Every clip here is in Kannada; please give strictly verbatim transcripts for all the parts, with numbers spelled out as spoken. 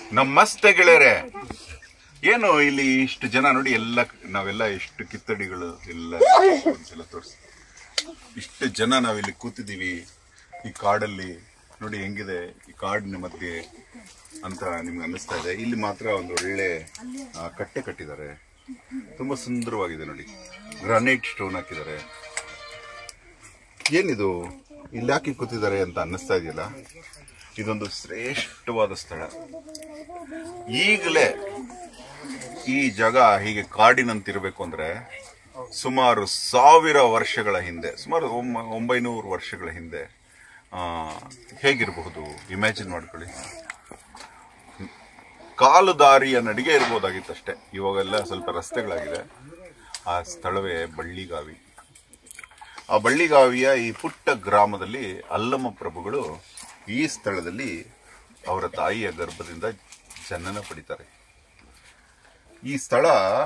ನಮಸ್ತೆ ಗೆಳೆಯರೆ. ಏನು ಇಲ್ಲಿ ಇಷ್ಟು ಜನ ನೋಡಿ, ಎಲ್ಲ ನಾವೆಲ್ಲ ಎಷ್ಟು ಕಿತ್ತಡಿಗಳು ಎಲ್ಲ ಒಂದ್ಸಲ ತೋರಿಸಿ. ಇಷ್ಟು ಜನ ನಾವಿಲ್ಲಿ ಕೂತಿದ್ದೀವಿ ಈ ಕಾಡಲ್ಲಿ. ನೋಡಿ ಹೆಂಗಿದೆ ಈ ಕಾಡಿನ ಮಧ್ಯೆ ಅಂತ ನಿಮ್ಗೆ ಅನ್ನಿಸ್ತಾ ಇದೆ. ಇಲ್ಲಿ ಮಾತ್ರ ಒಂದು ಒಳ್ಳೆ ಕಟ್ಟೆ ಕಟ್ಟಿದ್ದಾರೆ, ತುಂಬಾ ಸುಂದರವಾಗಿದೆ ನೋಡಿ. ಗ್ರಾನೈಟ್ ಸ್ಟೋನ್ ಹಾಕಿದ್ದಾರೆ. ಏನಿದು ಇಲ್ಲಿ ಯಾಕೆ ಕೂತಿದ್ದಾರೆ ಅಂತ ಅನ್ನಿಸ್ತಾ ಇದೆಯಲ್ಲ. ಇದೊಂದು ಶ್ರೇಷ್ಠವಾದ ಸ್ಥಳ. ಈಗಲೇ ಈ ಜಾಗ ಹೀಗೆ ಕಾಡಿನಂತಿರಬೇಕು ಅಂದ್ರೆ ಸುಮಾರು ಸಾವಿರ ವರ್ಷಗಳ ಹಿಂದೆ, ಸುಮಾರು ಒಂಬೈನೂರು ವರ್ಷಗಳ ಹಿಂದೆ ಆ ಹೇಗಿರಬಹುದು ಇಮ್ಯಾಜಿನ್ ಮಾಡ್ಕೊಳ್ಳಿ. ಕಾಲು ದಾರಿಯ ನಡಿಗೆ ಇರ್ಬೋದಾಗಿತ್ತಷ್ಟೇ. ಇವಾಗೆಲ್ಲ ಸ್ವಲ್ಪ ರಸ್ತೆಗಳಾಗಿದೆ. ಆ ಸ್ಥಳವೇ ಬಳ್ಳಿಗಾವಿ. ಆ ಬಳ್ಳಿಗಾವಿಯ ಈ ಪುಟ್ಟ ಗ್ರಾಮದಲ್ಲಿ ಅಲ್ಲಮ ಪ್ರಭುಗಳು ಈ ಸ್ಥಳದಲ್ಲಿ ಅವರ ತಾಯಿಯ ಗರ್ಭದಿಂದ ಜನನ ಪಡಿತಾರೆ. ಈ ಸ್ಥಳ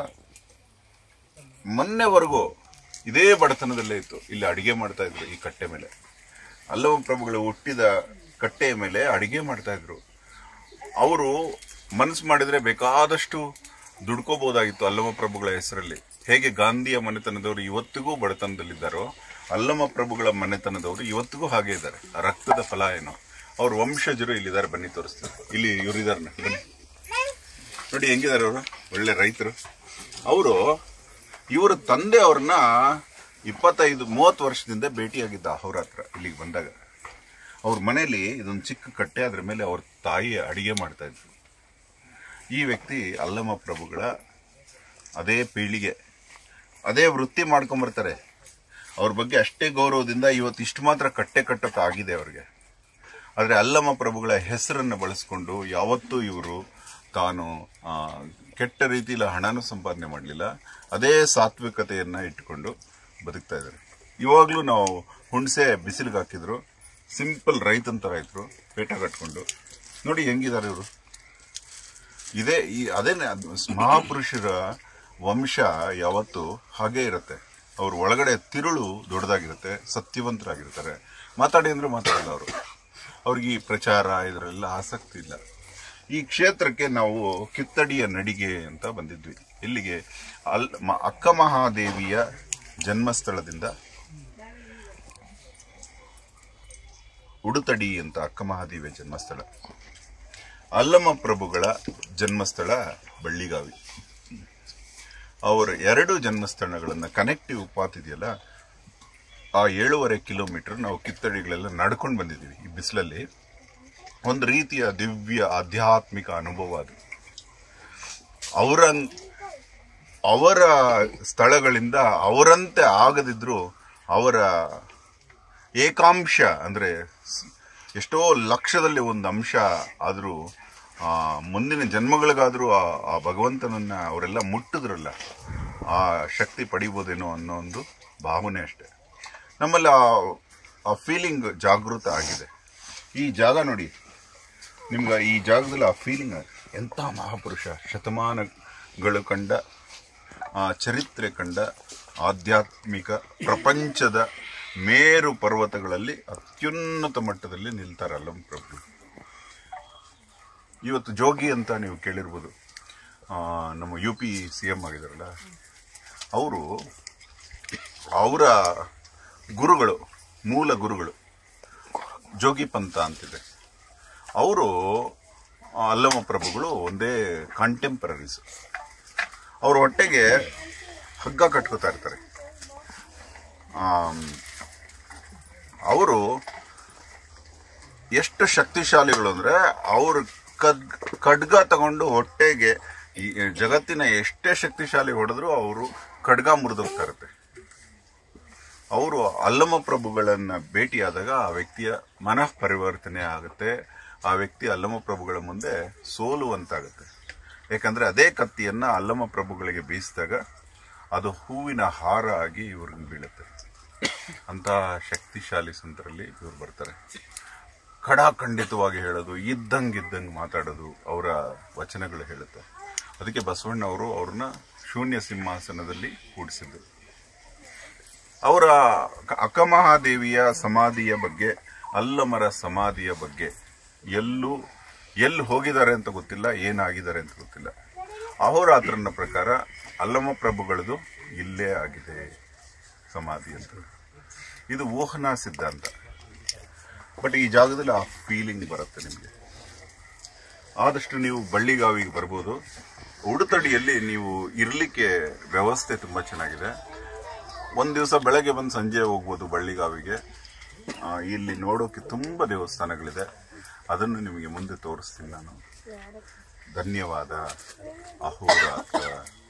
ಮೊನ್ನೆವರೆಗೂ ಇದೇ ಬಡತನದಲ್ಲೇ ಇತ್ತು. ಇಲ್ಲಿ ಅಡಿಗೆ ಮಾಡ್ತಾ ಇದ್ರು. ಈ ಕಟ್ಟೆ ಮೇಲೆ ಅಲ್ಲಮ ಪ್ರಭುಗಳು ಹುಟ್ಟಿದ ಕಟ್ಟೆಯ ಮೇಲೆ ಅಡಿಗೆ ಮಾಡ್ತಾ ಇದ್ರು. ಅವರು ಮನಸ್ಸು ಮಾಡಿದ್ರೆ ಬೇಕಾದಷ್ಟು ದುಡ್ಕೋಬಹುದಾಗಿತ್ತು ಅಲ್ಲಮ ಪ್ರಭುಗಳ ಹೆಸರಲ್ಲಿ. ಹೇಗೆ ಗಾಂಧಿಯ ಮನೆತನದವರು ಇವತ್ತಿಗೂ ಬಡತನದಲ್ಲಿದ್ದಾರೋ, ಅಲ್ಲಮ ಪ್ರಭುಗಳ ಮನೆತನದವರು ಇವತ್ತಿಗೂ ಹಾಗೆ ಇದ್ದಾರೆ. ರಕ್ತದ ಫಲ ಏನೋ. ಅವ್ರ ವಂಶಜರು ಇಲ್ಲಿದ್ದಾರೆ, ಬನ್ನಿ ತೋರಿಸ್ತಾರೆ. ಇಲ್ಲಿ ಇವರಿದ್ದಾರೆ, ಬನ್ನಿ ನೋಡಿ ಹೆಂಗಿದ್ದಾರೆ ಅವರು. ಒಳ್ಳೆ ರೈತರು ಅವರು. ಇವರ ತಂದೆ ಅವ್ರನ್ನ ಇಪ್ಪತ್ತೈದು ಮೂವತ್ತು ವರ್ಷದಿಂದ ಭೇಟಿಯಾಗಿದ್ದ ಅವ್ರ ಹತ್ರ ಇಲ್ಲಿಗೆ ಬಂದಾಗ. ಅವ್ರ ಮನೆಯಲ್ಲಿ ಇದೊಂದು ಚಿಕ್ಕ ಕಟ್ಟೆ, ಅದ್ರ ಮೇಲೆ ಅವ್ರ ತಾಯಿ ಅಡಿಗೆ ಮಾಡ್ತಾ ಇದ್ರು. ಈ ವ್ಯಕ್ತಿ ಅಲ್ಲಮ ಪ್ರಭುಗಳ ಅದೇ ಪೀಳಿಗೆ, ಅದೇ ವೃತ್ತಿ ಮಾಡ್ಕೊಂಬರ್ತಾರೆ. ಅವ್ರ ಬಗ್ಗೆ ಅಷ್ಟೇ ಗೌರವದಿಂದ ಇವತ್ತು ಇಷ್ಟು ಮಾತ್ರ ಕಟ್ಟೆ ಕಟ್ಟಕ್ಕೆ ಆಗಿದೆ ಅವ್ರಿಗೆ. ಆದರೆ ಅಲ್ಲಮ ಪ್ರಭುಗಳ ಹೆಸರನ್ನು ಬಳಸ್ಕೊಂಡು ಯಾವತ್ತೂ ಇವರು ತಾನು ಕೆಟ್ಟ ರೀತಿಯಲ್ಲಿ ಹಣನೂ ಸಂಪಾದನೆ ಮಾಡಲಿಲ್ಲ. ಅದೇ ಸಾತ್ವಿಕತೆಯನ್ನು ಇಟ್ಕೊಂಡು ಬದುಕ್ತಾ ಇದ್ದಾರೆ. ಇವಾಗಲೂ ನಾವು ಹುಣಸೆ ಬಿಸಿಲಿಗೆ ಹಾಕಿದ್ರು, ಸಿಂಪಲ್ ರೈತಂತ ರೈತರು ಪೇಟ ಕಟ್ಕೊಂಡು ನೋಡಿ ಹೆಂಗಿದ್ದಾರೆ ಇವರು. ಇದೇ ಈ ಅದೇನೆ ಮಹಾಪುರುಷರ ವಂಶ ಯಾವತ್ತು ಹಾಗೇ ಇರುತ್ತೆ. ಅವ್ರ ಒಳಗಡೆ ತಿರುಳು ದೊಡ್ಡದಾಗಿರುತ್ತೆ, ಸತ್ಯವಂತರಾಗಿರ್ತಾರೆ. ಮಾತಾಡಿ ಅಂದ್ರೆ ಮಾತಾಡಲ್ಲ ಅವರು. ಅವ್ರಿಗೆ ಈ ಪ್ರಚಾರ ಇದರೆಲ್ಲ ಆಸಕ್ತಿ ಇಲ್ಲ. ಈ ಕ್ಷೇತ್ರಕ್ಕೆ ನಾವು ಕಿತ್ತಡಿಯ ನಡಿಗೆ ಅಂತ ಬಂದಿದ್ವಿ. ಇಲ್ಲಿಗೆ ಅಲ್ ಅಕ್ಕ ಮಹಾದೇವಿಯ ಜನ್ಮಸ್ಥಳದಿಂದ ಉಡುತಡಿ ಅಂತ ಅಕ್ಕ ಮಹಾದೇವಿಯ ಜನ್ಮಸ್ಥಳ, ಅಲ್ಲಮ ಪ್ರಭುಗಳ ಜನ್ಮಸ್ಥಳ ಬಳ್ಳಿಗಾವಿ. ಅವರ ಎರಡು ಜನ್ಮಸ್ಥಳಗಳನ್ನ ಕನೆಕ್ಟಿವ್ ಪಾತ್ ಇದೆಯಲ್ಲ, ಆ ಏಳೂವರೆ ಕಿಲೋಮೀಟರ್ ನಾವು ಕಿತ್ತಡಿಗಳೆಲ್ಲ ನಡ್ಕೊಂಡು ಬಂದಿದ್ದೀವಿ ಈ ಬಿಸಿಲಲ್ಲಿ. ಒಂದು ರೀತಿಯ ದಿವ್ಯ ಆಧ್ಯಾತ್ಮಿಕ ಅನುಭವ ಅದು. ಅವರ ಅವರ ಸ್ಥಳಗಳಿಂದ ಅವರಂತೆ ಆಗದಿದ್ರು ಅವರ ಏಕಾಂಶ ಅಂದ್ರೆ ಎಷ್ಟೋ ಲಕ್ಷದಲ್ಲಿ ಒಂದು ಅಂಶ ಆದರೂ ಮುಂದಿನ ಜನ್ಮಗಳಿಗಾದರೂ ಆ ಭಗವಂತನನ್ನ ಅವರೆಲ್ಲ ಮುಟ್ಟಿದ್ರಲ್ಲ, ಆ ಶಕ್ತಿ ಪಡಿಬೋದೇನೋ ಅನ್ನೋ ಒಂದು ಭಾವನೆ ಅಷ್ಟೆ. ನಮ್ಮಲ್ಲಿ ಆ ಫೀಲಿಂಗ್ ಜಾಗೃತ ಆಗಿದೆ. ಈ ಜಾಗ ನೋಡಿ, ನಿಮ್ಗೆ ಈ ಜಾಗದಲ್ಲಿ ಆ ಫೀಲಿಂಗ್. ಎಂಥ ಮಹಾಪುರುಷ, ಶತಮಾನಗಳು ಕಂಡ ಚರಿತ್ರೆ ಕಂಡ ಆಧ್ಯಾತ್ಮಿಕ ಪ್ರಪಂಚದ ಮೇರು ಪರ್ವತಗಳಲ್ಲಿ ಅತ್ಯುನ್ನತ ಮಟ್ಟದಲ್ಲಿ ನಿಲ್ತಾರೆ ಅಲ್ಲಮ ಪ್ರಭು. ಇವತ್ತು ಜೋಗಿ ಅಂತ ನೀವು ಕೇಳಿರ್ಬೋದು, ನಮ್ಮ ಯು ಪಿ ಸಿ ಎಂ ಆಗಿದಾರಲ್ಲ ಅವರು. ಅವರ ಗುರುಗಳು, ಮೂಲ ಗುರುಗಳು ಜೋಗಿ ಪಂಥ ಅಂತಿದೆ. ಅವರು ಅಲ್ಲಮ ಪ್ರಭುಗಳು ಒಂದೇ ಕಾಂಟೆಂಪರರೀಸ್. ಅವ್ರ ಹೊಟ್ಟೆಗೆ ಹಗ್ಗ ಕಟ್ಕೋತಾ ಇರ್ತಾರೆ. ಅವರು ಎಷ್ಟು ಶಕ್ತಿಶಾಲಿಗಳು ಅಂದ್ರೆ, ಅವರು ಕದ್ ಖಡ್ಗ ತಗೊಂಡು ಹೊಟ್ಟೆಗೆ ಈ ಜಗತ್ತಿನ ಎಷ್ಟೇ ಶಕ್ತಿಶಾಲಿ ಹೊಡೆದ್ರು ಅವರು ಖಡ್ಗ ಮುರಿದೋಗ್ತಾ ಇರುತ್ತೆ. ಅವರು ಅಲ್ಲಮ ಪ್ರಭುಗಳನ್ನ ಭೇಟಿಯಾದಾಗ ಆ ವ್ಯಕ್ತಿಯ ಮನಃ ಪರಿವರ್ತನೆ ಆಗುತ್ತೆ. ಆ ವ್ಯಕ್ತಿ ಅಲ್ಲಮ ಪ್ರಭುಗಳ ಮುಂದೆ ಸೋಲುವಂತಾಗುತ್ತೆ. ಯಾಕಂದ್ರೆ ಅದೇ ಕತ್ತಿಯನ್ನ ಅಲ್ಲಮ ಪ್ರಭುಗಳಿಗೆ ಬೀಸಿದಾಗ ಅದು ಹೂವಿನ ಹಾರ ಆಗಿ ಇವ್ರಿಗೆ ಬೀಳುತ್ತೆ. ಅಂತ ಶಕ್ತಿಶಾಲಿ ಸಂತರಲ್ಲಿ ಇವ್ರು ಬರ್ತಾರೆ. ಖಡಾಖಂಡಿತವಾಗಿ ಹೇಳೋದು, ಇದ್ದಂಗಿದ್ದಂಗೆ ಮಾತಾಡೋದು ಅವರ ವಚನಗಳು ಹೇಳುತ್ತೆ. ಅದಕ್ಕೆ ಬಸವಣ್ಣವರು ಅವ್ರನ್ನ ಶೂನ್ಯ ಸಿಂಹಾಸನದಲ್ಲಿ ಕೂಡಿಸಿದ್ರು. ಅವರ ಅಕ್ಕಮಹಾದೇವಿಯ ಸಮಾಧಿಯ ಬಗ್ಗೆ, ಅಲ್ಲಮರ ಸಮಾಧಿಯ ಬಗ್ಗೆ ಎಲ್ಲೂ ಎಲ್ಲಿ ಹೋಗಿದ್ದಾರೆ ಅಂತ ಗೊತ್ತಿಲ್ಲ, ಏನಾಗಿದ್ದಾರೆ ಅಂತ ಗೊತ್ತಿಲ್ಲ. ಅಹೋರಾತ್ರನ ಪ್ರಕಾರ ಅಲ್ಲಮ ಪ್ರಭುಗಳದು ಇಲ್ಲೇ ಆಗಿದೆ ಸಮಾಧಿ ಅಂತ. ಇದು ಊಹನಾ ಸಿದ್ಧಾಂತ. ಬಟ್ ಈ ಜಾಗದಲ್ಲಿ ಆ ಫೀಲಿಂಗ್ ಬರುತ್ತೆ ನಿಮಗೆ. ಆದಷ್ಟು ನೀವು ಬಳ್ಳಿಗಾವಿಗೆ ಬರ್ಬೋದು. ಉಡುತಡಿಯಲ್ಲಿ ನೀವು ಇರಲಿಕ್ಕೆ ವ್ಯವಸ್ಥೆ ತುಂಬ ಚೆನ್ನಾಗಿದೆ. ಒಂದು ದಿವಸ ಬೆಳಗ್ಗೆ ಬಂದು ಸಂಜೆ ಹೋಗ್ಬೋದು ಬಳ್ಳಿಗಾವಿಗೆ. ಇಲ್ಲಿ ನೋಡೋಕೆ ತುಂಬ ದೇವಸ್ಥಾನಗಳಿದೆ, ಅದನ್ನು ನಿಮಗೆ ಮುಂದೆ ತೋರಿಸ್ತೀನಿ ನಾನು. ಧನ್ಯವಾದ. ಅಹೋರಾತ್ರ.